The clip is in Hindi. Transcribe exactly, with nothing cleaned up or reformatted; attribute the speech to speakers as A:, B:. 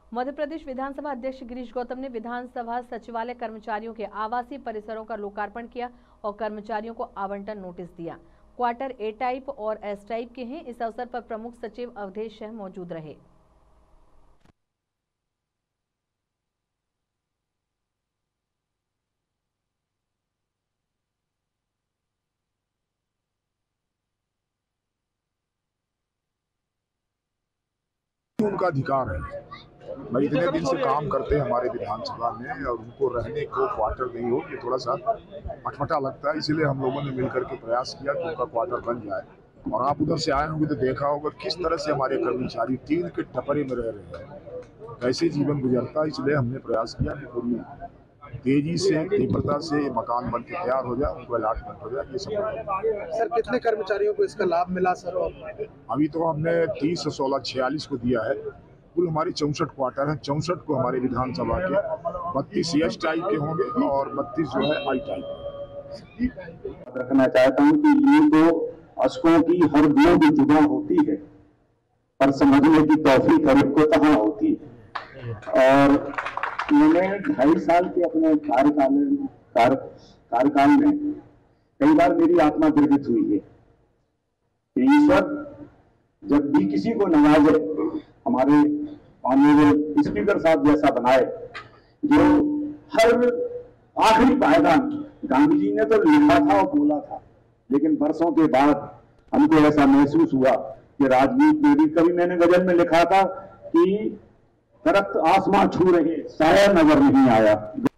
A: मध्य प्रदेश विधानसभा अध्यक्ष गिरीश गौतम ने विधानसभा सचिवालय कर्मचारियों के आवासीय परिसरों का लोकार्पण किया और कर्मचारियों को आवंटन नोटिस दिया। क्वार्टर ए टाइप और एस टाइप के हैं। इस अवसर पर प्रमुख सचिव अवधेश शाह मौजूद रहे।
B: उनका अधिकार है। मैं इतने दिन से काम करते हैं हमारे विधानसभा में और उनको रहने को क्वार्टर नहीं हो, ये थोड़ा सा अटपटा लगता है। इसीलिए हम लोगों ने मिलकर के प्रयास किया कि उनका क्वार्टर बन जाए। और आप उधर से आए होंगे तो देखा होगा किस तरह से हमारे कर्मचारी टीन के टपरे में रह रहे हैं, कैसे जीवन गुजरता है। इसलिए हमने प्रयास किया कि पूरी तेजी से तीव्रता से मकान बन के तैयार हो जाए, उनको अलॉटमेंट हो जाए। ये सब
C: सर कितने कर्मचारियों को इसका लाभ मिला सर?
B: अभी तो हमने तीस सोलह छियालीस को दिया है। कुल हमारी चौसठ क्वार्टर है। चौसठ को हमारे विधानसभा के बत्तीस एस टाइप के होंगे और बत्तीस जो है आई टाइप।
D: रखना चाहता हूँ कि ये तो अशकों की हर बूंद जुबां होती है पर समझने की तौफीक हर एक को तहाँ होती है। और मैंने ढाई साल के अपने कार्यकाल कार्य कार्यकाल में कई बार मेरी आत्मा द्रवित हुई है कि ईश्वर जब भी किसी को नवाजे, हमारे ऑनरेबल स्पीकर साहब जैसा बनाए जो हर आखिरी पायदान, गांधी जी ने तो लिखा था और बोला था, लेकिन बरसों के बाद हमको ऐसा महसूस हुआ कि राजनीति में भी, कभी मैंने गजल में लिखा था कि दरख्त आसमां छू रहे, साया नजर नहीं आया।